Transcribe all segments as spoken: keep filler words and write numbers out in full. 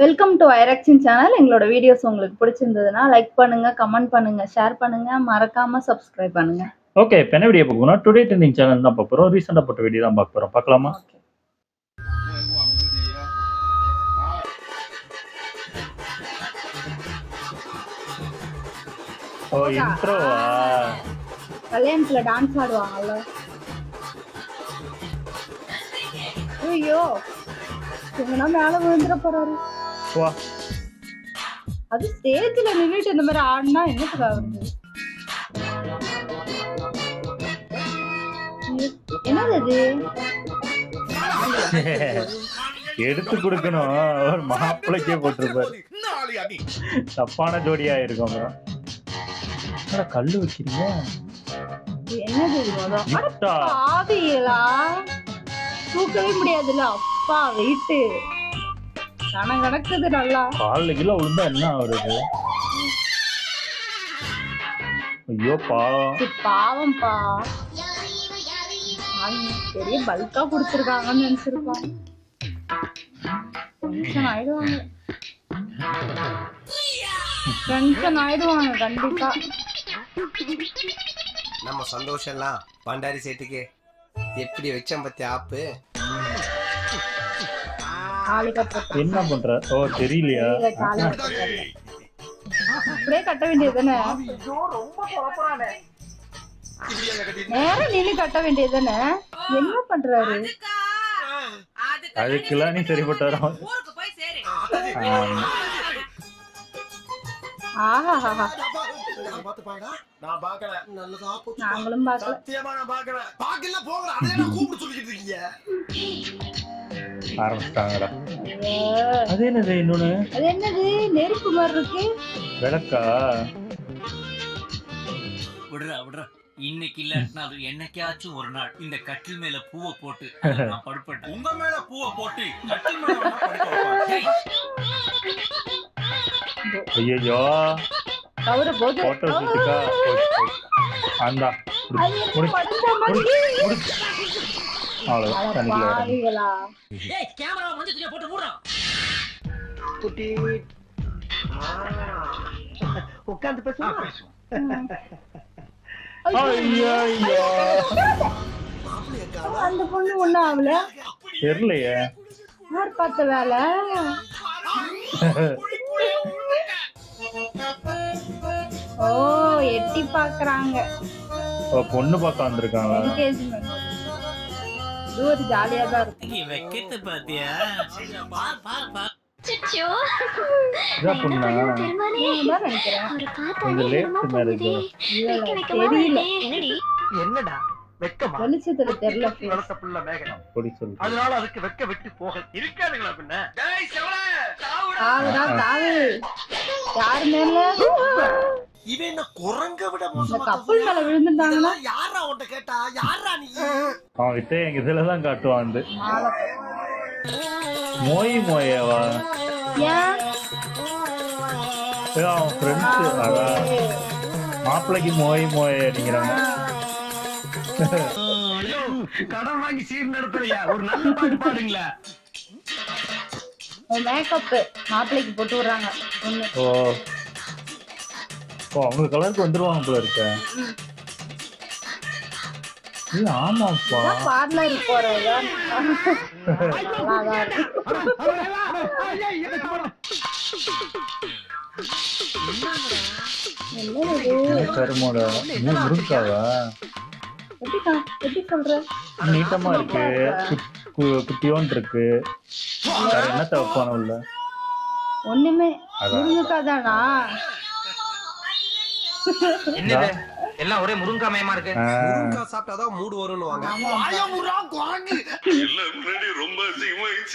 Welcome to ஐரக்ஷன் channel. எங்களோட videos உங்களுக்கு பிடிச்சிருந்ததுன்னா லைக் பண்ணுங்க, கமெண்ட் பண்ணுங்க, ஷேர் பண்ணுங்க, மறக்காம சப்ஸ்கிரைப் பண்ணுங்க. ஓகே, இப்போ என்ன வீடியோ பார்க்க போறோம்? டுடே ட்ரெண்டிங் சேனல் தான் பார்க்க போறோம். ரீசெண்டா போட்ட வீடியோ தான் பார்க்க போறோம். பார்க்கலாமா? ஓகே. ஓ, இன்ட்ரோவா? கல்யாணத்துல டான்ஸ் ஆடுவாங்கல்ல. ஐயோ, இவனா மேல விழுந்துட போறாரு. வா, அது ஸ்டேஜ்ல நின்னுட்டு இந்த மாதிரி ஆடினா என்னத்துக்கு ஆகுது? என்னது இது? எடுத்து கொடுக்கணும். ஒரு மாப்பிளைக்கே போட்டிருப்பாரு. தப்பான ஜோடியா இருக்கும். அப்புறம் கல்லு வைக்கிறீங்க. என்னது இது? மொதல் கிஃப்டா? ஆவியலா தூக்கவே முடியாதுல்ல. அப்பா வெயிட்டு கண கணக்குது. நல்லா கால் கிலோ விழுந்தா என்ன ஆகுறது? ஐயோ பாவம். இது பாவம்பா. பெரிய பல்கா குடுத்துருக்காங்கன்னு நினைச்சிருப்பாங்க. டென்ஷன் ஆயிடுவாங்க. டென்ஷன் ஆயிடுவாங்க கண்டிப்பா. நம்ம சந்தோஷம் எல்லாம் பண்டாரி சேட்டுக்கு எப்படி வச்சம் பத்தி ஆப்பு. என்ன பண்ற? ஓ, தெரியலையா? அப்படியே கட்ட வேண்டியது தானே. நேரம் நின்று கட்ட வேண்டியது தானே. என்ன பண்றாரு? அதுக்கெல்லாம் நீ சரிப்பட்டு வரும். ஆஹா, நாங்களும் ஆரம்பிச்சிட்டாங்கடா. அது என்னது? இன்னொன்னு அது என்னது? நெருப்பு மாதிரி இருக்கு. விளக்கா? விடுறா விடுறா. இன்னைக்கு இல்லாட்டினாலும் என்னைக்காச்சும் ஒரு நாள் இந்த கட்டில் மேல பூவை போட்டு நான் படுப்பேன். உங்க மேல பூவை போட்டு கட்டில் மேல ஐயோ, கவர போது போட்டோ ஷூட்டுக்கா? ஆண்டா அவ்வளவு தண்ணிக்குள்ள பாவிகளா. உட்காந்து பேசுவோம். அந்த பொண்ணு ஒண்ணும் ஆகல. தெரியலையே. யார் பார்த்த வேலை? ஓ, எட்டி பாக்குறாங்க. பொண்ணு பார்க்க வந்திருக்காங்க. இது ஒரு ஜாலியா தான் இருக்கு. வைக்கத்து பாத்தியா? என்னடா வெக்கமா? வெளிச்சத்துல தெரியல. அதனால அதுக்கு வெக்க விட்டு போக இருக்காதுங்களா? பின்ன சாவுடா சாவு. யாரு மேல? இவன் என்ன குரங்க விட கப்பல் மேல விழுந்துட்டாங்கன்னா யாரா உன்கிட்ட கேட்டா? யாரா நீ? அவன் கிட்ட எங்க இதுலதான் காட்டுவான். வந்து மோய் மோயவா? அவன் ஃப்ரெண்ட்ஸ். அதான் மாப்பிள்ளைக்கு மோய் மோய அடிக்கிறாங்க. கடன் வாங்கி சீர் நடத்துறியா? ஒரு நல்ல பாட்டு பாடுங்களா? மேக்கப் மாப்பிள்ளைக்கு போட்டு விடுறாங்க. ஓ ஓ, அவங்க கலருக்கு வந்துருவாங்க போல இருக்க. ஆமாப்பா, பார்லர் போறதா கருமோட முருங்காவா? எப்படி சொல்ற? நீட்டமா இருக்கு, குட்டியோன் இருக்கு. வேற என்ன தப்பான உள்ள? ஒண்ணுமே முருங்கைக்காதானா? என்னது எல்லாம் ஒரே முருங்கா மயமா இருக்கு. முருங்கா சாப்பிட்டாதான் மூடு வரும்னுவாங்க. வாயா முறா குரங்கு. எல்லாம் முன்னாடி ரொம்ப அதிகமாயிடுச்சு.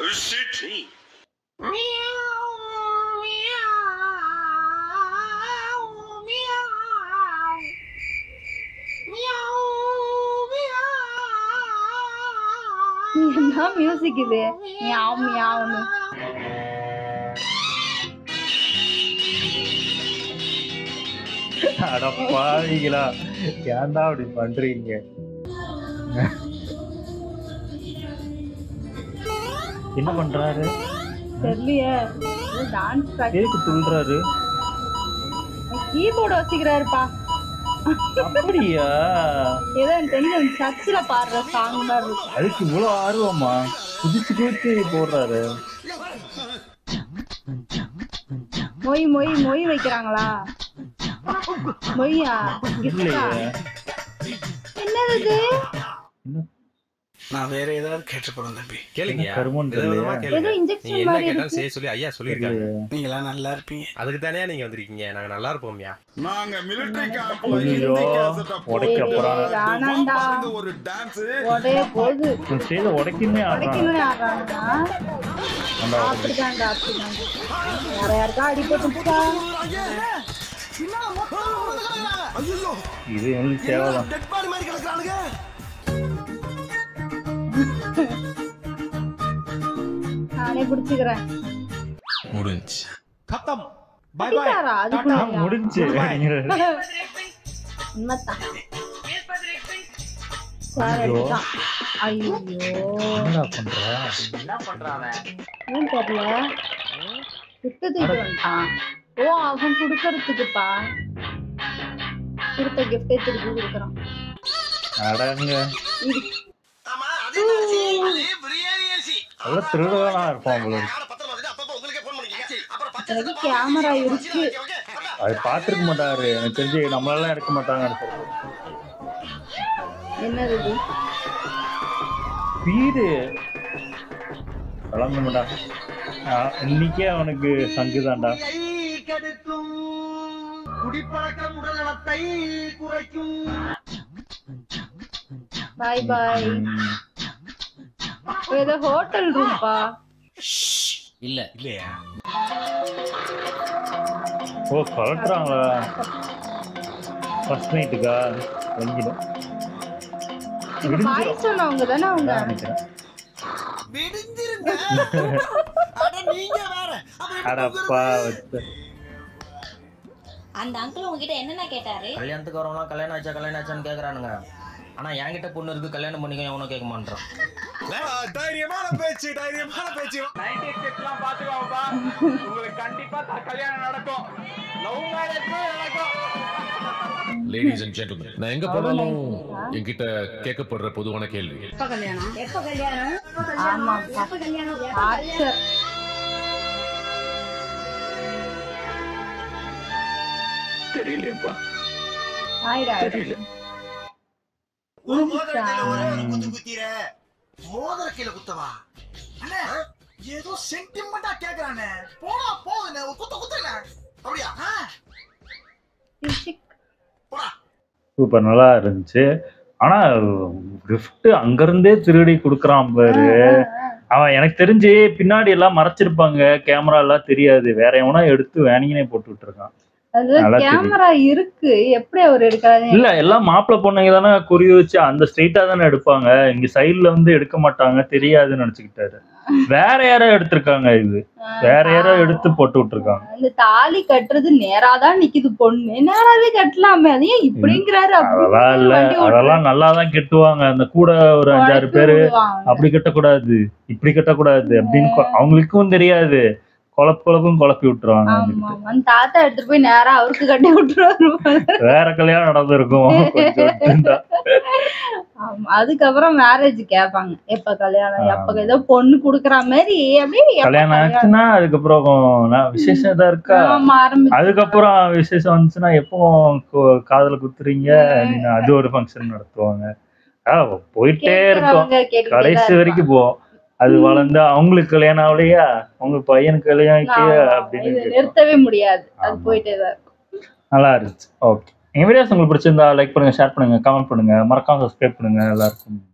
என்ன மியூசிக் இது? மியாவ் மியாவ்னு. அடப்பாவிங்களா, ஏன்டா அப்படி பண்றீங்க? என்ன பண்றாரு? தெரியலையே. டான்ஸ் பிராக்டிஸ் கேக்கு துள்றாரு. கீபோர்டு வச்சுக்கிறாருப்பா. அப்படியா? ஏதோ எனக்கு தெரிஞ்ச சர்ச்சில் பாடுற சாங் மாதிரி இருக்கு. அதுக்கு இவ்வளோ ஆர்வமா குதிச்சு குதிச்சு போடுறாரு. மொய் மொய் மொய் வைக்கிறாங்களா? மொய்யா? இல்லையே. என்னது இது? நான் வேற ஏதாவது கேட்டு போறேன் தம்பி. கேளுங்க. கருமம் விதவிதமா தெரியலையே. ஏதோ கேளுங்க. இன்ஜெக்ஷன் நீங்க என்ன மாதிரி கேட்டாலும் இருக்கு. செய்ய சொல்லி ஐயா சொல்லியிருக்காங்க. நீங்களா நல்லா இருப்பீங்க. அதுக்கு தானே நீங்க வந்திருக்கீங்க. நாங்க நல்லா இருப்போம்யா. நாங்க மிலிட்டரி கேம்ப் ஐயோ, உடைக்க போறாங்க. வேணாண்டா. ஒரு டான்ஸ் உடைய போகுது. இவன் செய்த உடைக்குமே ஆடுறாங்க. உடைக்கணும்னு ஆடுறாங்கடா. அப்படிதான்டா அப்படிதான்டா. வேற யாருக்கா அடிபட்டுச்சா? இது எங்களுக்கு தேவைதான். டெட் பாடி மாதிரி கிடக்குறானுங்க. நானே பிடிச்சுக்கிறேன். முடிஞ்சு. खत्म बाय அடிக்காரா? அதுக்குள்ள முடிஞ்சு உண்மைதான். சரி, அடிச்சான். ஐயோ என்னடா பண்ற? என்ன பண்றான் அவன்? ஏன் தெரியல. விட்டு தூக்கிட்டு வந்துட்டான். ஓ, அவன் கொடுக்கறதுக்குப்பா. கொடுத்த கிஃப்டே திருப்பி கொடுக்குறான். அடங்க இது ஆமா அதே அரிசி அதே பிரியாணி அரிசி. நல்ல திருடனா இருப்பான் போல. பத்திரமா வச்சுட்டு அப்பப்ப உங்களுக்கே ஃபோன் பண்ணிக்கங்க. அப்புறம் பச்சை எனக்கு கேமரா இருக்கு. அது பார்த்துருக்க மாட்டாரு. எனக்கு தெரிஞ்சு நம்மளால எடுக்க மாட்டாங்க. என்னது இது? வீடு வளர்ந்து மாட்டான். இன்னைக்கே அவனுக்கு சங்குதான்டா. குடிப்பழக்கம் உடல் நலத்தை குறைக்கும். பாய் பாய். ம். ஏதோ ஹோட்டல் ரூம்பா? இல்ல இல்லையா? ஓ, கலட்டுறாங்களா? ஃபர்ஸ்ட் நைட்டுக்கா? வங்கிடும் இது பாய் சொன்னவங்க தானே அவங்க? நினைக்கிறேன். விடிஞ்சிருங்க. அட நீங்க வேற. அடப்பா வச்சு அந்த அங்கிள் உங்ககிட்ட என்னென்ன கேட்டாரு? கல்யாணத்துக்கு வரவங்களாம் கல்யாணம் ஆச்சா கல்யாணம் ஆச்சான்னு கேக்குறானுங்க. ஆனா என்கிட்ட பொண்ணு இருக்கு கல்யாணம் பண்ணிக்க எவனும் கேட்க மாட்டான். தைரியமான பேச்சு தைரியமான பேச்சு. உங்களுக்கு கண்டிப்பா கல்யாணம் நடக்கும். லவ் மேரேஜ் நடக்கும். லேடிஸ் அண்ட் ஜென்டில்மேன், நான் எங்க போனாலும் என்கிட்ட கேட்கப்படுற பொதுவான கேள்வி, எப்ப கல்யாணம்? எப்ப கல்யாணம்? ஆமா, எப்ப கல்யாணம்? ஆச்சர். தெரியலையப்பா, ஆயிடா ஒரு மோதிர கையில ஒரே ஒரு குத்து குத்திர. மோதிர கையில குத்தவா? அண்ணே ஏதோ சென்டிமெண்டா கேக்குறானே. போடா போகுனே ஒரு குத்து குத்துனே. அப்படியா? போடா. சூப்பர், நல்லா இருந்துச்சு. ஆனா கிஃப்ட் அங்கிருந்தே திருடி குடுக்கறான் பாரு. அவன் எனக்கு தெரிஞ்சு பின்னாடி எல்லாம் மறைச்சிருப்பாங்க, கேமரா எல்லாம் தெரியாது, வேற எவனா எடுத்து வேணிங்கனே போட்டுட்டு இருக்கான். நல்லா கேமரா இருக்கு, எப்படி அவர் எடுக்கிறாரு? இல்ல, எல்லாம் மாப்பிள்ளை பொண்ணுங்க தானே குறி வச்சு அந்த ஸ்ட்ரெயிட்டா தானே எடுப்பாங்க. இங்க சைடுல வந்து எடுக்க மாட்டாங்க, தெரியாதுன்னு நினைச்சுக்கிட்டாரு. வேற யாரோ எடுத்திருக்காங்க, இது வேற யாரோ எடுத்து போட்டு விட்டுருக்காங்க. இந்த தாலி கட்டுறது நேராதான் நிக்குது, பொண்ணு நேராவே கட்டலாமே, அதையும் இப்படிங்கிறாரு. அதெல்லாம் இல்ல, அதெல்லாம் நல்லாதான் கட்டுவாங்க. அந்த கூட ஒரு அஞ்சாறு பேரு அப்படி கட்டக்கூடாது, இப்படி கட்டக்கூடாது அப்படின்னு அவங்களுக்கும் தெரியாது. குழப்பு குழப்பும் குழப்பி விட்டுருவாங்க. தாத்தா எடுத்துட்டு போய் நேரா அவருக்கு கட்டி விட்டுருவாரு. வேற கல்யாணம் நடந்திருக்கும். அதுக்கப்புறம் மேரேஜ் கேட்பாங்க, எப்ப கல்யாணம், எப்ப ஏதோ பொண்ணு குடுக்கற மாதிரி. அப்படியே கல்யாணம் ஆச்சுன்னா அதுக்கப்புறம் விசேஷம் ஏதா இருக்கா, அதுக்கப்புறம் விசேஷம் வந்துச்சுன்னா எப்போ காதல குத்துறீங்க, அது ஒரு ஃபங்க்ஷன் நடத்துவாங்க. போயிட்டே இருக்கும், கடைசி வரைக்கும் போவோம். அது வளர்ந்து அவங்களுக்கு கல்யாணம் ஆகலையா, அவங்க பையனுக்கு கல்யாணம் அப்படின்னு நிறுத்தவே முடியாது, அது போயிட்டே தான் இருக்கும். நல்லா இருந்துச்சு. ஓகே, எங்க வீடியோஸ் உங்களுக்கு பிடிச்சிருந்தா லைக் பண்ணுங்க, ஷேர் பண்ணுங்க, கமெண்ட் பண்ணுங்க, மறக்காம சப்ஸ்கிரைப் பண்ணுங்க. எல்லாருக்கும்